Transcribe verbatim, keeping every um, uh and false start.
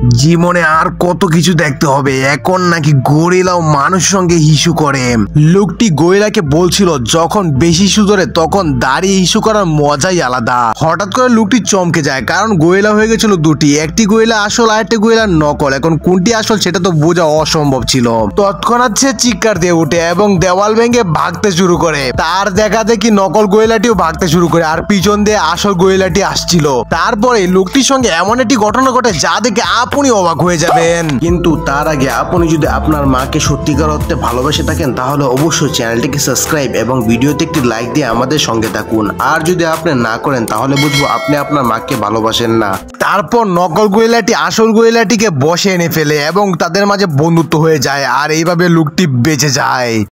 জীবনে আর কত কিছু দেখতে হবে, এখন নাকি গরিলাও মানুষের সঙ্গে ইস্যু করে। লোকটি গরিলাকে বলছিল যখন বেশি ইস্যু ধরে তখন দাঁড়িয়ে ইস্যু করার মজাই আলাদা। হঠাৎ করে লোকটি চমকে যায়, কারণ গরিলা হয়ে গেছিল দুটি, একটি গরিলা আসল আর একটি গরিলা নকল। এখন কোনটি আসল সেটা তো বোঝা অসম্ভব ছিল। তৎক্ষণাৎ সে চিৎকার দিয়ে ওঠে এবং দেওয়াল ভেঙে ভাগতে শুরু করে। তার দেখা দেখি নকল গরিলাটিও ভাগতে শুরু করে আর পিছন দিয়ে আসল গরিলাটি আসছিল। তারপরে লোকটির সঙ্গে এমন একটি ঘটনা ঘটে যা দেখে আপনি অবাক হয়ে যাবেন। কিন্তু তার আগে আপনি যদি আপনার মাকে সত্যিকার অর্থে ভালোবেসে থাকেন তাহলে অবশ্যই চ্যানেলটিকে সাবস্ক্রাইব এবং ভিডিওতে একটি লাইক দিয়ে আমাদের সঙ্গে থাকুন। আর যদি আপনি না করেন তাহলে বুঝবো আপনি আপনার মাকে ভালোবাসেন না। তারপর নকল গরিলাটি আসল গরিলাটিকে বসে এনে ফেলে এবং তাদের মাঝে বন্ধুত্ব হয়ে যায় আর এইভাবে লোকটি বেঁচে যায়।